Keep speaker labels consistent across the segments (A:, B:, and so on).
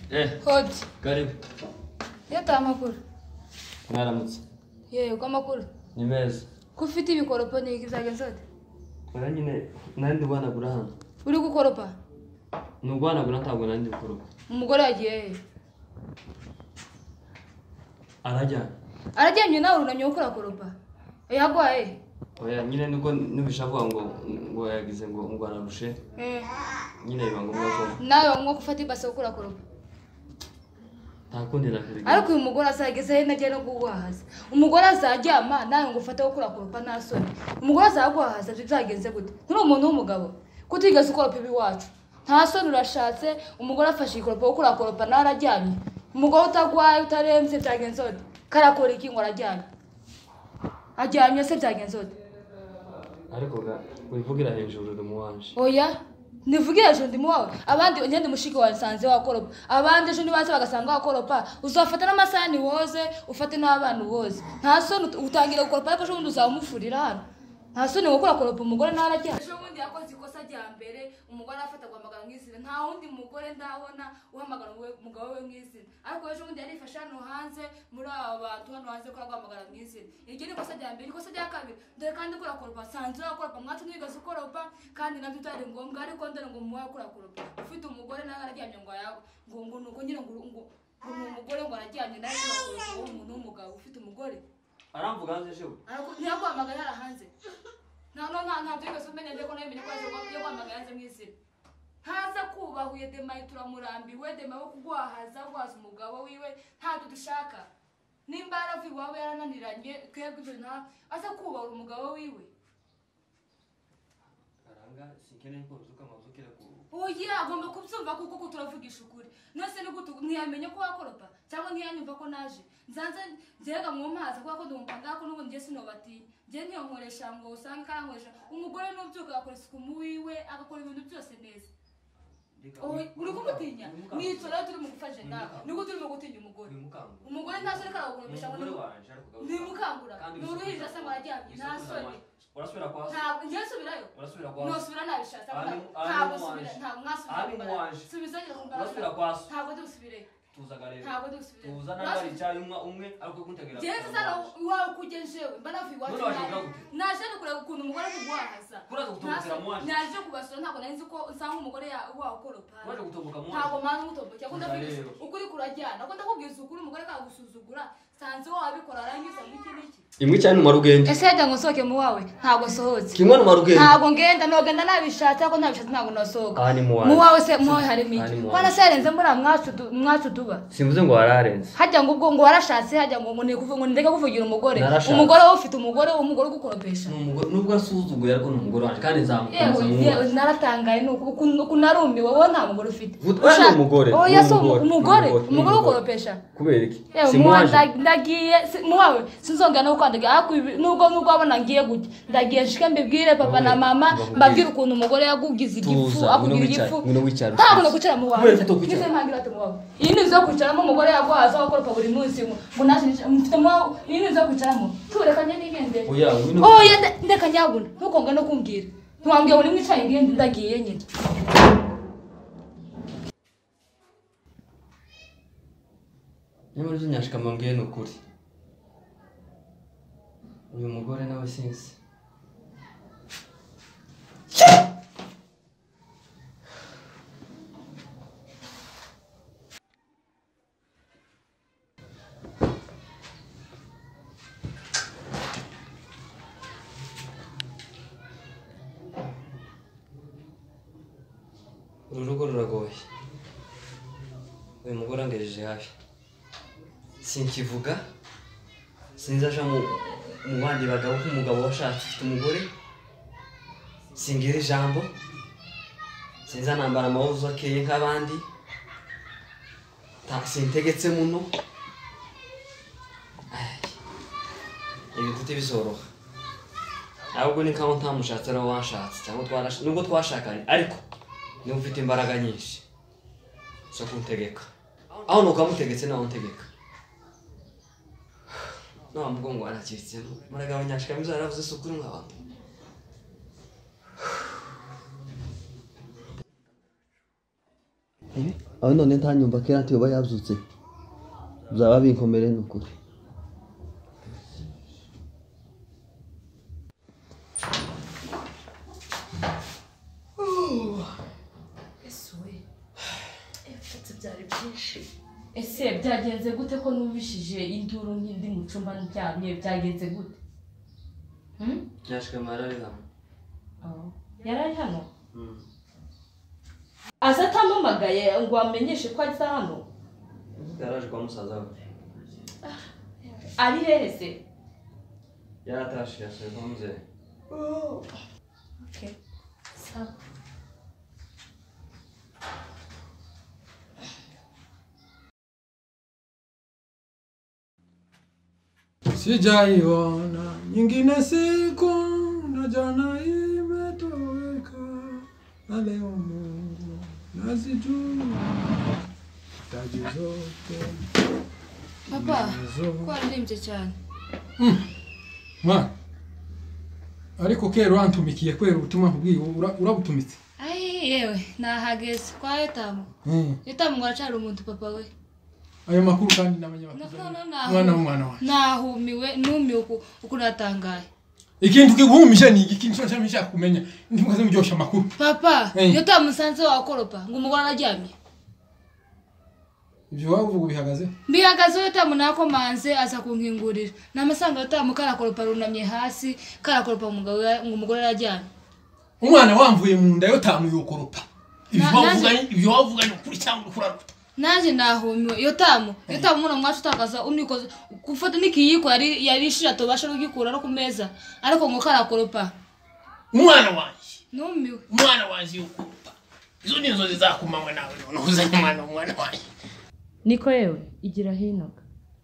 A: Hodi.
B: Karibu.
A: Yata amakuru.
B: Mwaramutse.
A: Yego amakuru.
B: Ni meza.
A: Ko ufite ibikoropa ni ikizagenza ute?
B: Oya nyine nandi guhanagura hano.
A: Uri gukoropa?
B: Ni uguhanagura ntabwo nandi gukoropa.
A: Umugore yagiye he?
B: Arajyana.
A: Arajyanye nawe urunamye gukora koropa. Yagwaye.
B: Oya nyine niko nubishavuga ngo yagize ngo ararushe. Nyine biba ngombwa ko
A: nawe ngo gufata ibase gukora koropa.
B: Ntakundi nakuriga.
A: Ariko uyu mugore azageze he nagiye no guhaza. Umugore azajyama nawe ngo ufate gukora koropa nasone. Umugore azagwahaza bizagenze gute? Nturi umuntu w'umugabo. Kutigeze ukoropa ibi wacu. Nta soni urashatse umugore afashe ikoropa gukora koropa narajyanye. Umugore utagwaye utaremze byagenze gute? Karakora iki ngo arajyanye? Ajyanye se byagenze gute?
B: Ariko ga wivugira hejuru uri muwanje.
A: Oya nivugira hejuru ndi muwawe. Abandi ngende mushiki wa nsanze wakoropa. Abandi ejo nibaze bagasanga wakoropa. Uzafata n'amasani woze ufate n'abana woze. Nta soni utangira gukoropa ariko ejo bundi uzamufurira hano. Nta soni gukora koropa umugore narajyanye. Ejo bundi yakoze ikosa rya mbere umugore afata guhamagara mwizina. Nta wundi mugore ndabona uhamagara umugabo we mwizina. Ariko ejo bundi yarifashe hano hanze muri aba bantu hano hanze ko guhamagara mwizina. Iryo ni ikosa rya mbere. Ikosa rya kabiri dore kandi gukora koropa sanzwe gukoropa mwatu nigaze ukoropa kandi nabyo utari ngombwa ariko ndore ngo muwa gukora koropa ufite umugore nawe arajyanye ngo yawe ngo nuko nyine ngo umugore ngo arajyanye nawe ngo umuntu w'umugabo ufite umugore
B: aramvuga hanze shewe
A: ariko ntiyaguhamagara yara hanze nta byigeze umenya ndeko nayo menye ko yo guhamagara hanze mwizina haza kubahuye Demayi turamurambiwe Demayi wo kugwahaza gwaza umugabo wiwe ntabwo dushaka nimba yaravuye iwawe yarananiranye twebwe ibyo nta aza kubahura umugabo wiwe
B: aranga sinkeneye ko uzuka amazukira ku
A: oya agomba kubyumva kuko turavugisha ukuri nose ni gutu ntiyamenye ko wakoropa cyangwa ntiyanyumva ko naje nzanze nzega mu mazi kuko ndumva ngako n'ubu ngiye sinobati ngiye ntiyokoresha ngo usanga karankoresha umugore n'ubyuka akora isuku mu wiwe agakora ibintu byose neza uri kumutinya mwitora turi mu gufasha nawe niko turi mu gutinya umugore nta soni karagukoresha ngo ni mukangura n'uruhije asa marajyanye nta soni
B: urasubira kwa
A: ntabwo ngiye subirayo nosubira nabishatse ntabwo subira ntabwo mwasubira subizanye kumbara ntabwo dusubire
B: ntabwo dusubire tuza nari cyari umwe ariko kuntegera
A: je sasa wawe kugenjewe mbana vi wacu naje kure ukuntu umugore kugwahaza
B: kuraza gutobokera mwaje
A: naje kubasura ntabwo narinzi ko nsanga umugore wawe ukoropa
B: waje gutoboka mwaje
A: ntabwo mwana umutoboke akunda kwigisha ukuri kurajyana akunda kubwiza ukuri umugore kagusuzugura sanze wabikora arangiza n'iki
B: imwe cyane mu marugendo
A: ese yajya ngo soke mu wawe ntabwo sohotse
B: kimwe mu marugendo
A: ntabwo ngenda nabishatse ariko ntabishatse ntabwo nasohoka
B: mu
A: wawe se mu harimo iki kwana se yarenze muri mwacu tuba
B: simvuze ngo wararenze
A: hajya ngo ubwo ngo warashatse hajya ngo ni kuvuga ngo ndeka kuvugira umugore wowe ufite umugore ugukoropesha
B: nubwo asuzuguye ariko n'umugore wanje kandi nzamukomeza
A: naratangaye nuko narumiwe wowe nta mugore ufite
B: ushaka umugore
A: oya so umugore ukoropesha
B: kubera iki
A: ndagiye muwawe sinzongera no kwandaga nubwo abona ngiye gutya ndagiye shike mbibwire papa na mama mbabwira ukuntu umugore yagugize igifu akugira igifu ntabwo no kwicara muwawe ngize mpangira ati muwawe iyi ni zo kwicaramo umugore yagwaza akoropa buri munsi ngo naje mfite muwawe iyi ni zo kwicaramo turekanye n'igende oya ndeka nyaguna ntukonga no kumbwira ntiwambwiye ngo nimwicaye ngende ndagiye nyine
B: niba uzi nyashika mbabwiye ni ukuri uyu mugore nawe sinzi uru rugo ruragoye uyu mugore angejeje hafi sinkivuga sinzaja mu bandi bagabo nk'umugabo washatse ufite umugore singira ijambo sinza nambara amahuzu akeye nk'abandi sintegetse muno ibintu tutibizoroha ahubwo ni nkaho ntamushatse nawe wanshatse cyangwa nubwo twashakanye ariko niba ufite imbaraga nyinshi zo kuntegeka aho nuko amutegetse nawe untegeka no mgongo anacitse muragabo nyashika mizo yaravuze sukuri nk'abantu
C: aho none ntanyumva kera ntiyoba yabyutse byaba binkomere n'ukuri.
A: Ese byagenze gute ko nubishije induru nk'indi mu cumba ndyamye byagenze gute?
B: Nyashika marari hano.
A: Yarari hano? Asa atamamagaye ngo amenyeshe ko ari hano?
B: Yaraje kwa musaza we.
A: Ari hehe se?
B: Yaratashe yasubira kwa muzehe.
A: Okay. Sawa.
D: Sijaiona nyingine siku na jana imetoweka na leo Mungu nazijua taji zote.
A: Papa, kwa ndimje cyane.
D: Ma. Ariko kero wantumikiye kwera ubutumwa kubwiye urabutumitse.
A: Ai yewe nahageze kwa Yotamu. Yotamu ngwacari umuntu papa we.
D: Ayo makuru kandi namenye mwana wa.
A: Nahumiwe numiwe ukunatangaye.
D: Ikintu kiguhumisha ni ikintu cyashaka kumenya ndimukaze muryosha makuru.
A: Papa, Yotamu sanze wakoropa ngo umugwana aryamye.
D: Ibyo wavuga bihagaze?
A: Bihagaze Yotamu nako manze aza kunkingurira. Namasanga Yotamu karakoropa runamye hasi, karakoropa umugabo ngo umugore aryamye.
D: Umwana wamvuye mu nda Yotamu yokoropa. Ibyo wavuga ni kuri cyangwa kuraruta.
A: Naje nahumiwe Yotamu muna mwacu takaza unikoze gufata nikiyiko yarishira tobasha rugikura no kumeza ariko ngo karakoropa.
D: Umwana wanje
A: numiwe
D: umwana wanje yokoropa. Izo ni inzozi zakumanywe nawe none uzanye umwana wanje.
A: Niko yewe igira hinoka.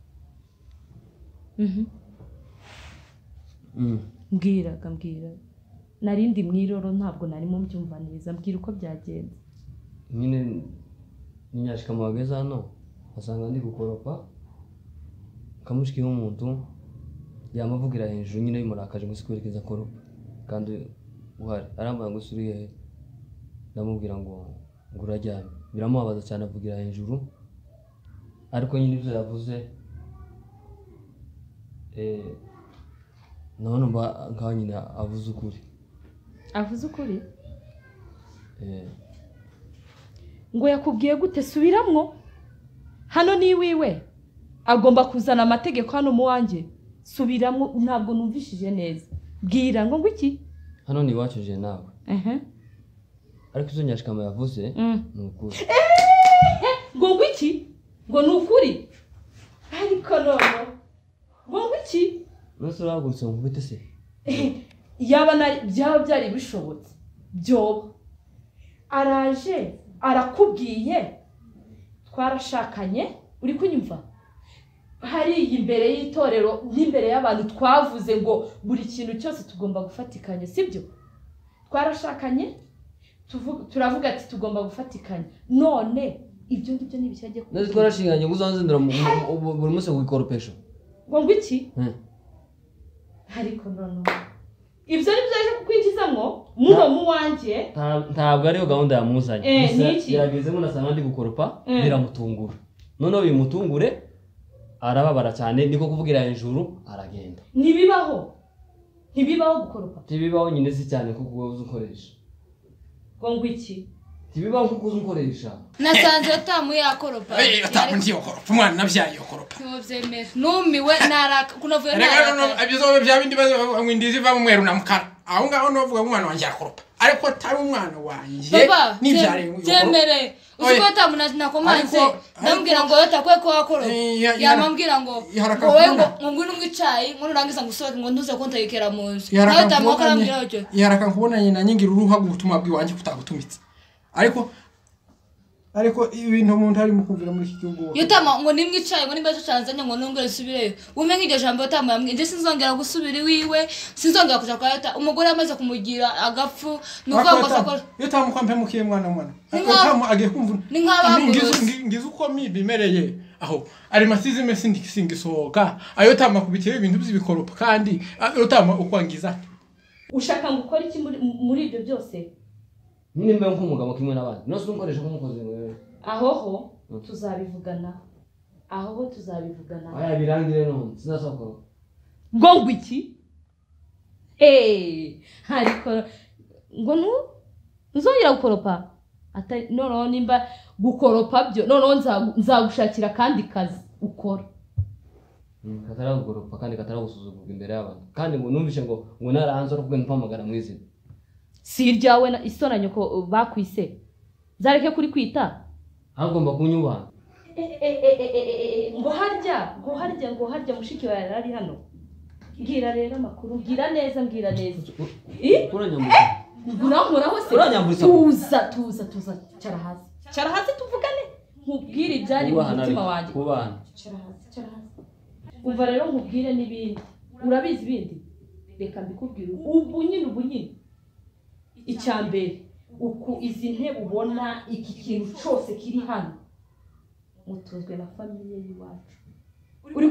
A: Mbwira. Narindi mwiroro ntabwo nari mu mbyumva neza mbwira uko byagenze.
B: Nyine Nyashika mwageza hano asanga ndi gukoropa kamushiki w'umuntu yamavugira hejuru nyine yimurakaje ngo sikwerekeza koropa kandi uhari arambara ngo suriye ndamubwira ngo ngurajyame biramubabaza cyane avugira hejuru ariko nyine ibyo yavuze none mba ngaho nyine avuze ukuri
E: ngo yakubwiye gute subiramwo hano ni wiwe agomba kuzana amategeko hano mu wanjye subiramwo ntabwo numvishije neza bwira ngo iki
B: hano ni wacuje nawe ariko izo Nyashikama yavuze ni ukuri
E: ngo iki ngo ni ukuri ariko none ngo iki
B: nose uragurutse ngo bite se
E: byaba byari bishobotse byoba araje arakubwiye twarashakanye uri kunyumva hari imbere y'itorero n'imbere y'abantu twavuze ngo buri kintu cyose tugomba gufatikanya sibyo twarashakanye turavuga ati tugomba gufatikanya none ibyo ngibyo nibishyaje
B: nazo twarashinganye guzanzindira buri munsi wikoropesho
E: ngo iki ariko none ibyo ni byaje kukwinjizamo muno mu wanjye
B: ntabwo ariyo gahunda yamuzanye yaragezemo nasanga ndi gukoropa biramutungura none bimutungure arababara cyane niko kuvugira hejuru aragenda
E: ntibibaho gukoropa
B: ntibibaho nyine si cyane kuko uzi ukoresha
E: ngo iki
B: ntibibaho kuko uzi ukoresha
A: nasanze Yotamu yakoropa
D: Yotamu ntiyokoropa umwana nabyaye yokoropa
A: ntiwobyemera numiwe naraka kunavuye
D: naraka ibyo bya bindi bazingwindizi va mu mweru na mukara aho ngaho novuga umwana wanje yakoropa ariko atari umwana wanje
A: nibyare byemere uziko Yotamu nakomanze ndambwira ngo Yotakwe ko wakoropa yamambwira ngo wowe ngo ngwino mwicayi ngo nurangiza ngusohoke ngo ntuze kontayikera mu nzu Yotamu akarambwira cyo
D: yaraka nkubona nyina nyingira uruhagu ubutumwa bwiwanje kutagutumitse ariko ibintu umuntu ari mu kumvira muri iki gihugu
A: Yotamu ngo nimwicaye ngo nimbaje canzanye ngo nungere subireyo umenye iryo jambo Yotamu yambwiye nje sinzongera gusubira iwiwe sinzongera kuja kwa Yotamu umugore amaze kumugira agapfu nuko ngo
D: Yotamu kwampe mukiye mwana Yotamu agiye kumvuna
A: ni nk'abantu
D: ngize uko bimereye aho ari masizime singisohoka Yotamu akubitiye ibintu by'ibikoropa kandi Yotamu ukwangiza
E: ushaka ngo ukore iki muri ibyo byose
B: nyine mbe nk'umugabo kimwe n'abandi nose unkoresha nk'umukozi wewe
E: Ahoho tuzabivugana. Ahoho tuzabivugana.
B: Aya birangire none sinasokoro.
E: Ngo iki? Hariko ngo nzongera gukoropa. Atari none nimba gukoropa byo none nzagushakira kandi kazi ukora.
B: Katara gukoropa kandi katara gusuzugurwa imbere y'abantu. Kandi ngo numvishe ngo narahanze ro kugenda mpamagara mu izina.
E: Si iryawe na isona nyoko bakwise. Zareke kuri kwita.
B: Agomba kunyuba.
E: Ngo harya mushiki wawe ari hano. Ngira rero makuru, ngira neza.
B: Uranyambuza.
E: Nguraho se.
B: Uranyambuza.
E: Tuza. Cara hasi tuvugane. Nkubwire ibyari mu mutima wanjye.
B: Kubana.
E: Cara hasi. Umva rero nkubwire n'ibindi. Urabizi ibindi? Reka mbikubwire. Ubu nyine. Icyambere uku izi ntebe ubona iki kintu cyose kiri hano. Mutuzwe na famiye yiwacu. Uri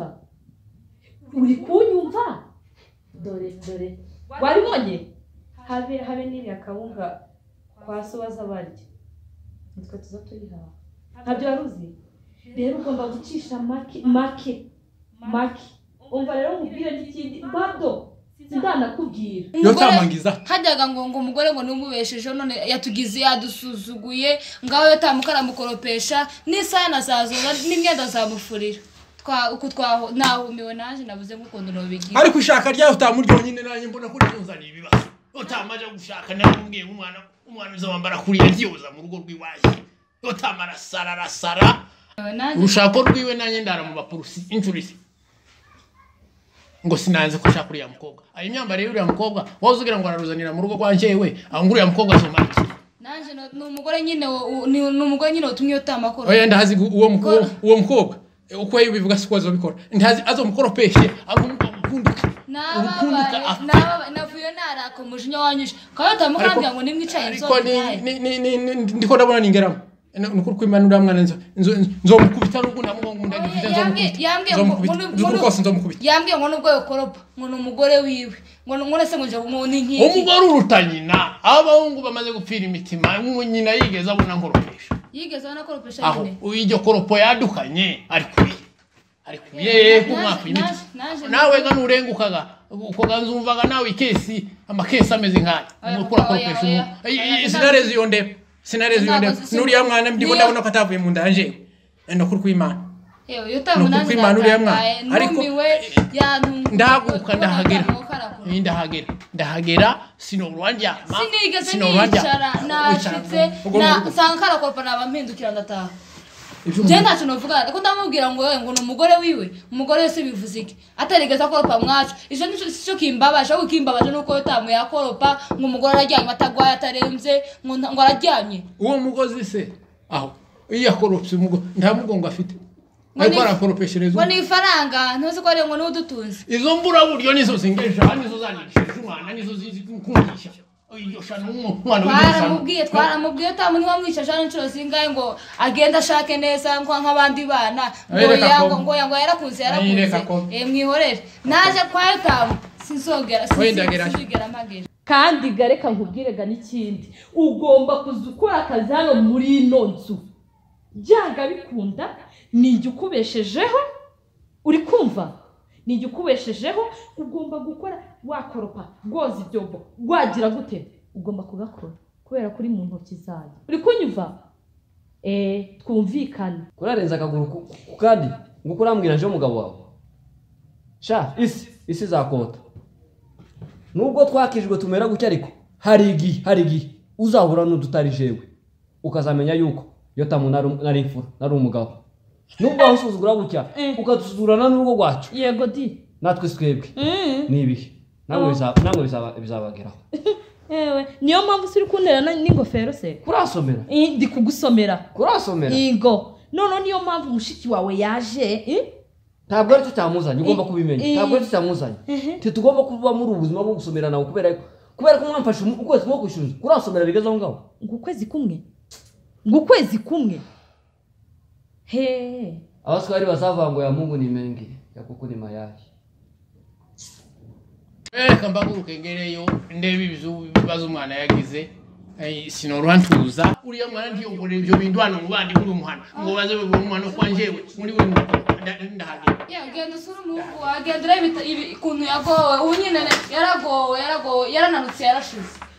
E: kunyumva? Dore. Waribonye? Habe niri akawunga kwa so bazabarya. Nitwe tuza turiha. Ntabyo waruzi? Rero ugomba gucisha make. Umva rero nkubwire n'ikindi. Bado sindanakubwira.
D: Yo tamangiza.
A: Hajyaga ngo umugore ngo numubesheje none yatugize yadusuzuguye ngaho yo tamukara mukoropesha n'isana zazoza n'imyenda zamufurira. Uko nahumiwe naje nabuze ngukondo no bigira.
D: Ariko ushaka ryaho utamuryo nyine nanye mbona kuri kuzana ibibazo. Utamaje gushaka namubwiye umwana uzabambara kuri yadiyoza mu rugo rwiwaje. Utamara sara. Urushako rwiwe nanye ndara mu bapurusi injurisi. Ngo sinanze ko shaka uriya mukobwa. Ayi myambare y'uriya mukobwa wazugira ngo araruzanira mu rugo rwanjewe anguriya mukobwa azomaki.
A: Nanje no umugore nyine utumye utamakoro.
D: Oya ndahazi uwo mukobwa. Uko yibivuga sikozo bikora. Ndahazi azomukoropeshe agukundika.
A: Naba navuye narako mujinya wanyishe. Kayo tamukambya ngo nimwicaye
D: nzo. Ndiko ndabona ningeramo. Nukuri kwimanura mwana nzomukubita rugo namugongo ndagifite nzomukubita.
A: Yambwiye ngo nubwo yokoropa ngo numugore wiwe. Ngo se ngo nje nk'iki.
D: Umugore urutanyina abahungu bamaze gupfira imitima nyina yigeze abona nkoropesha.
A: Yigeze abona koropesha nyine.
D: Uyijyo koropo yadukanye arikuye kumwaka imiti. Nawe ga nurengukaga uko ganzumvaga nawe ikesi amakesi ameze nkaya. Mukura koropesha. Sinarezi yonde. Nuriya mwana ndiko ndabona ko atavuye mu ndanje. Enda kuri kwimana.
A: Yo tamuna
D: uriya mwana. Ariko ndahaguka ndahagera sinorwanja.
A: Sinigeze nicara nashitse na sankara kopa nabampindukira ndataha. Je ntacyo novuga ko ndamubwira ngo numugore wiwe. Umugore wese bivuze iki? Atarigeza koropa mwacu. Ijo nico kimbabaje aho kimbabaje nuko yotamu yakoropa ngo umugore arajyanye atagwaye ataremze ngo arajyanye.
D: Uwo mugozi se aho iya koropse nta mugongo afite. Ariko arakoropeshereza.
A: Ngo ni faranga ntuzi ko ari ngo nudutunze.
D: Izo mbura buryo nizo zingesha nizo zanisha umwana nizo zizi kungisha.
A: Twaramubwiye tamu wamwisha jana inshuro zingaye ngo agenda ashake neza nk'abandi bana ngo yarakunze mwihorere naje kwa tamu sinzogera magera
E: kandi gareka nkubwirega n'ikindi ugomba kuzukora akazi hano muri ino nzu byanga bikunda ninjye ukubeshejeho uri kumva ninjye ukubeshejeho ugomba gukora wakoropa rwoza ibyobo rwagira gute ugomba kugakora kubera kuri mu ntoki zayo uri kunyumva twumvikana
B: kurarenza akaguru kandi ngo kurambwira nje umugabo wawe sha isi zakota nubwo twakijwe tumera gutya ariko hari igihe uzahura n'udutari jewe ukazamenya yuko yo tamu nari imfura nari umugabo nubwo usuzugura gutya ukadusuzurana n'urugo rwacu
E: yego di
B: natwe twebwe nibihe namwe bizabageraho
E: ewe niyo mpamvu siri kunterana n'ingofero se
B: kurasomera
E: ndi kugusomera
B: kurasomera
E: ingo none niyo mpamvu mushiki wawe yaje
B: ntabwo ari tutamuzanye ugomba kubimenya ntabwo ari tutamuzanye tugomba kuba muri ubuzima bwo gusomera nawe kubera ko mwamfashe ukwezi ko kwishyuza kurasomera bigeze aho ngaho
E: ukwezi kumwe
B: abaswahili basava ngo ya Mungu ni mengi ya kuku ni mayai.
D: Kamba gurukengereyo ndebe ibibazo umwana yagize sinoroha ntuza uriya mwana ntiyongore ibyo bintu hano mu bandi uri umuhana ngo baze umwana kwa njewe muri we ndahagenda
A: genda usura umuhungu wagenda ureba ukuntu yagowe ubu nyine yaragowe yarananutse yarashize